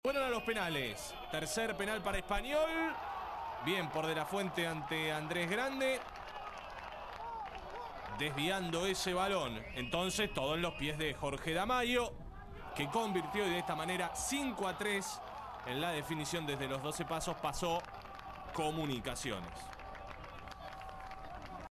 Fueron a los penales. Tercer penal para Español. Bien por De la Fuente ante Andrés Grande. Desviando ese balón. Entonces todo en los pies de Jorge D'Amayo, que convirtió de esta manera 5-3 en la definición. Desde los 12 pasos pasó Comunicaciones.